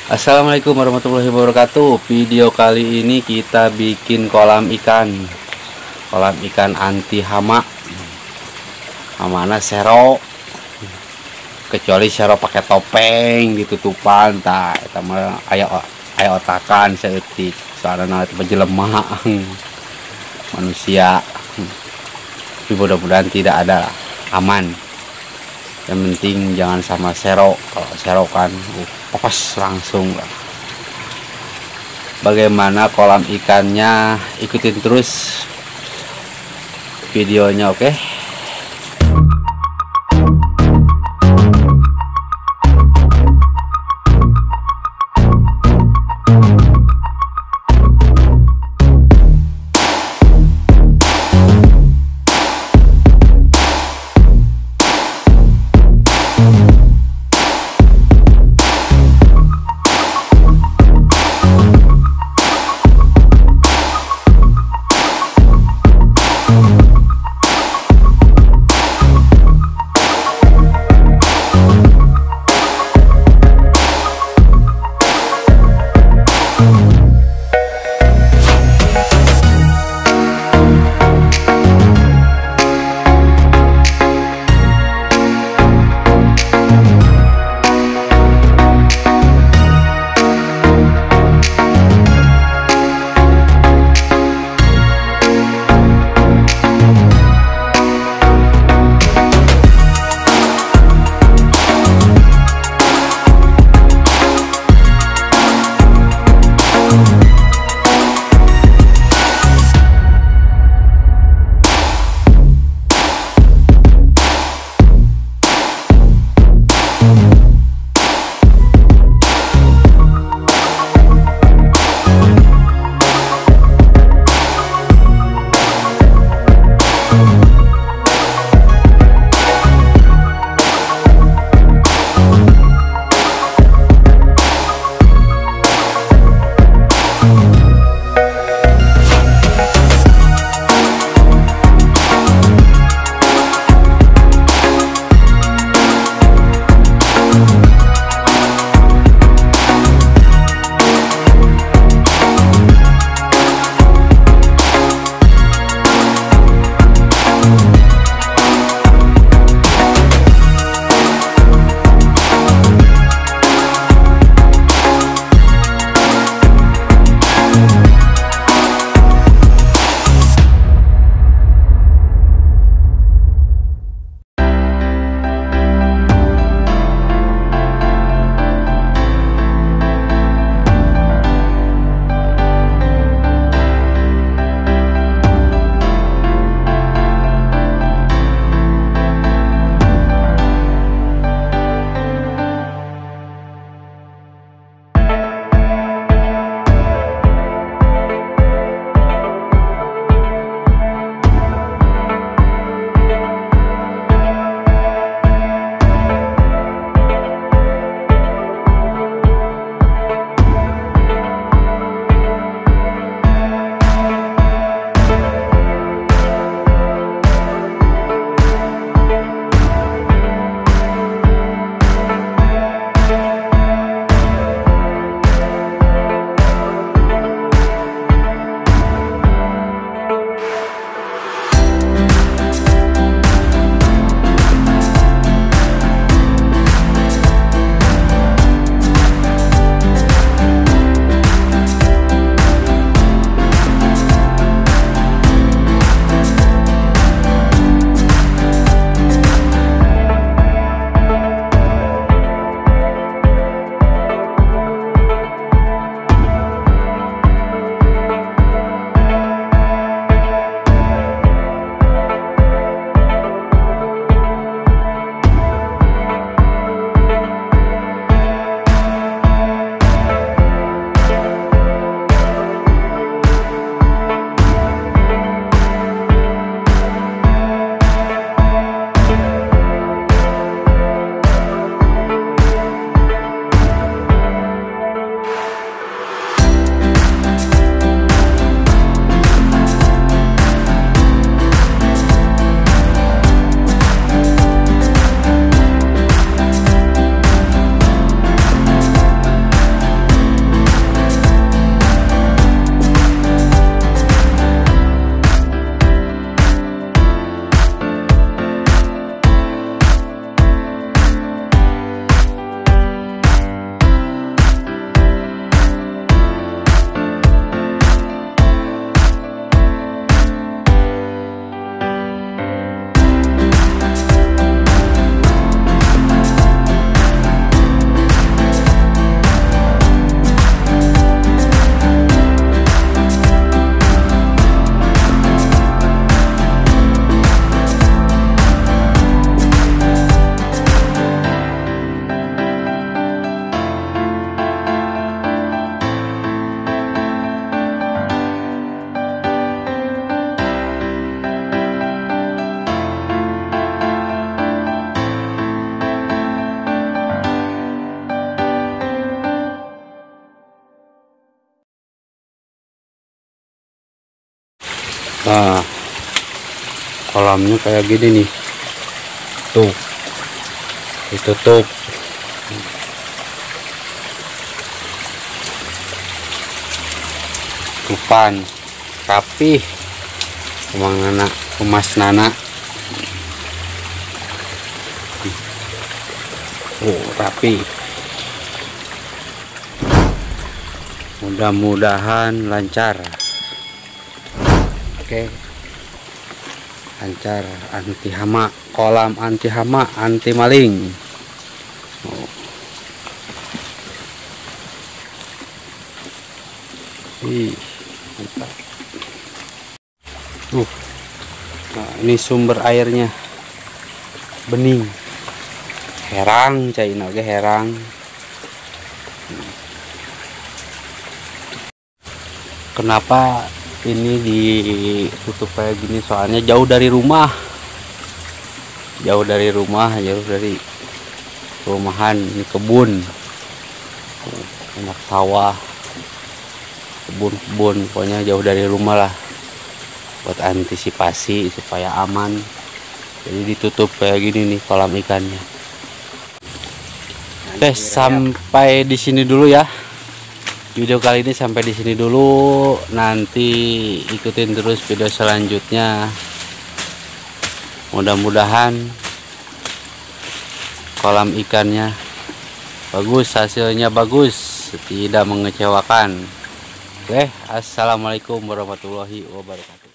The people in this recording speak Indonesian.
Assalamualaikum warahmatullahi wabarakatuh. Video kali ini kita bikin kolam ikan anti hama. Hamana sero, kecuali sero pakai topeng ditutupan tak eta mah aya otakan saeutik soalna itu penjelema manusia. Tapi mudah-mudahan tidak ada, aman. Yang penting jangan sama sero. Kalau sero kan pas langsung. Bagaimana kolam ikannya, ikutin terus videonya, oke? Nah, kolamnya kayak gini nih, tuh ditutup. Tupan rapih, emang anak emas nana. Oh, rapi. Mudah-mudahan lancar. Oke, lancar. Anti hama, kolam anti hama, anti maling. Oh. Ih, mantap. Nah, ini sumber airnya bening. Herang caina ge herang. Kenapa ini ditutup kayak gini? Soalnya jauh dari rumah. Jauh dari rumahan. Ini kebun. Banyak sawah. Kebun-kebun, pokoknya jauh dari rumah lah. Buat antisipasi supaya aman. Jadi ditutup kayak gini nih kolam ikannya. Oke, sampai di sini dulu ya. Video kali ini sampai di sini dulu. Nanti ikutin terus video selanjutnya. Mudah-mudahan kolam ikannya bagus, hasilnya bagus, tidak mengecewakan. Oke, assalamualaikum warahmatullahi wabarakatuh.